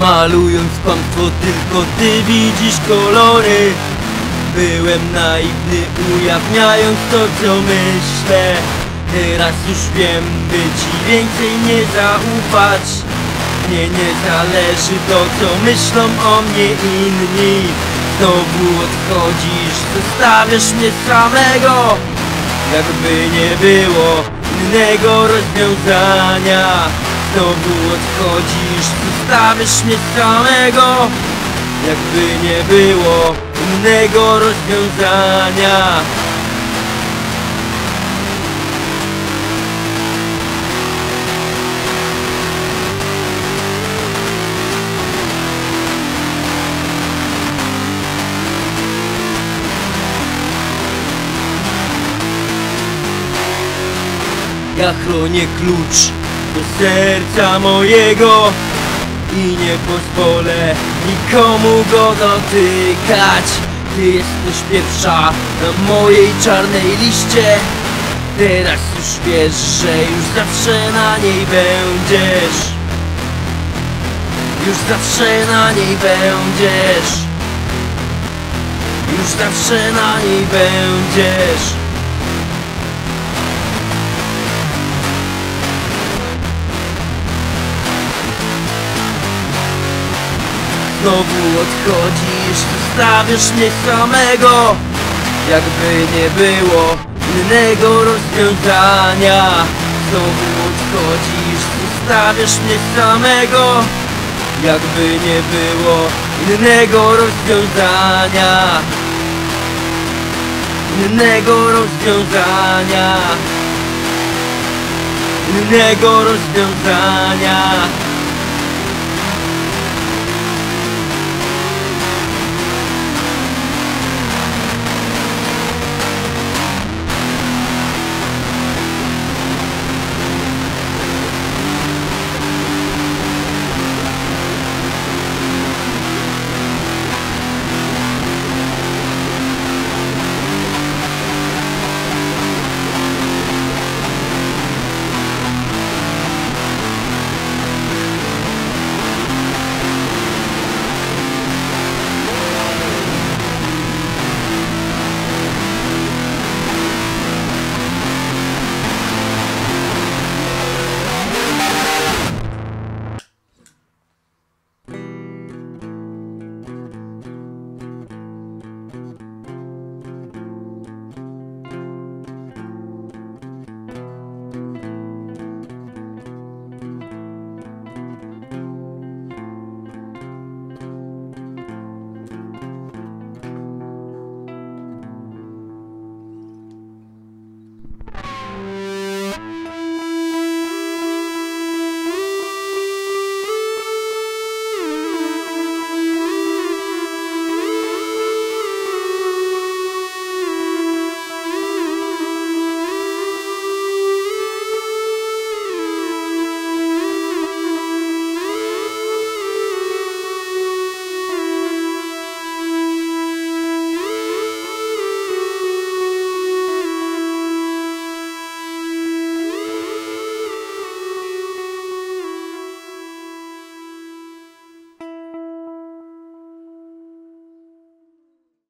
Malując kłamstwo, tylko ty widzisz kolory. Byłem naiwny, ujawniając to, co myślę. Teraz już wiem, by ci więcej nie zaufać. Mnie nie zależy to, co myślą o mnie inni. Znowu odchodzisz, zostawiasz mnie samego. Jakby nie było innego rozwiązania. Znowu odchodzisz, zostawiasz mnie samego. Jakby nie było innego rozwiązania. Ja chronię klucz do serca mojego i nie pozwolę nikomu go dotykać. Ty jesteś pierwsza na mojej czarnej liście. Teraz już wiesz, że już zawsze na niej będziesz. Już zawsze na niej będziesz. Już zawsze na niej będziesz. Znowu odchodzisz, zostawiasz mnie samego. Jakby nie było innego rozwiązania. Znowu odchodzisz, zostawiasz mnie samego. Jakby nie było innego rozwiązania. Innego rozwiązania. Innego rozwiązania.